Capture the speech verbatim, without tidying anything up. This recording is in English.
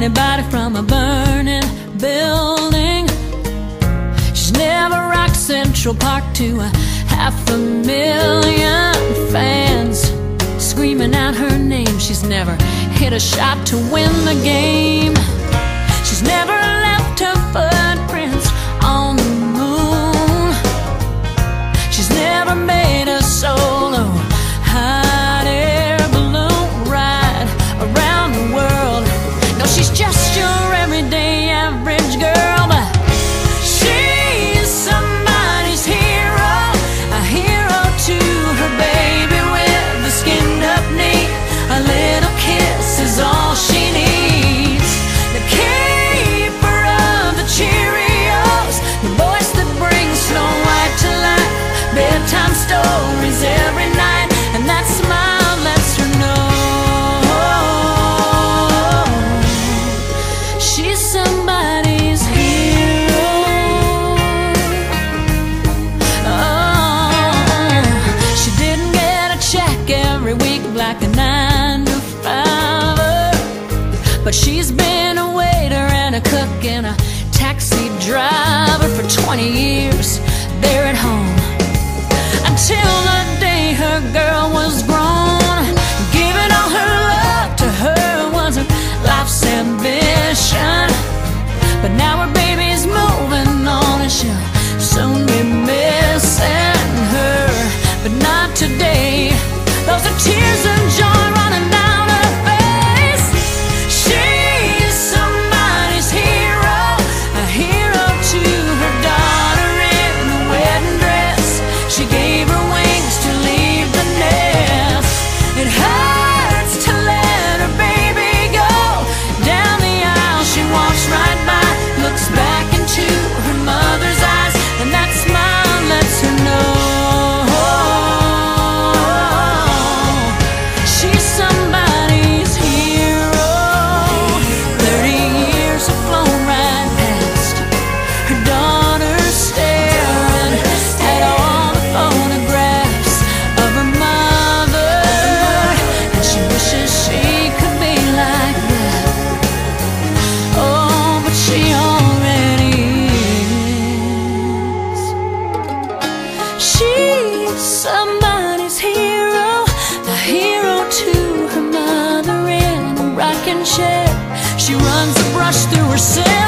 anybody from a burning building. She's never rocked Central Park to a half a million fans screaming out her name. She's never hit a shot to win the game. She's never left her footprints on the moon. She's never made a solo hot air balloon ride around the world. No, she's just your everyday average girl, but she's somebody's hero, a hero to her baby with a skinned up knee. A little kiss is all she needs. The keeper of the Cheerios, the voice that brings Snow White to life, bedtime stories every night, and that smile lets her know she's somebody's hero. Oh, she didn't get a check every week like a nine to fiver, but she's been a waiter and a cook and a taxi driver for twenty years there at home, until the day her girl was grown. Giving all her love to her was her life's ambition, but now her baby's moving on and she'll soon be missing her. But not today. Those are tears of joy running down her face. She's somebody's hero, a hero to her daughter in a wedding dress. She gave her wings to leave the nest. It hurts to let her baby go. Down the aisle she walks right by, looks back into her mother's eyes, and that smile lets her know she's somebody's hero. Thirty years have flown right past, her daughter staring at all the photographs of her mother, and she wishes she could be like that. Oh, but she already is. She's somebody's hero, a hero to her mother in a rocking chair. She runs a brush through her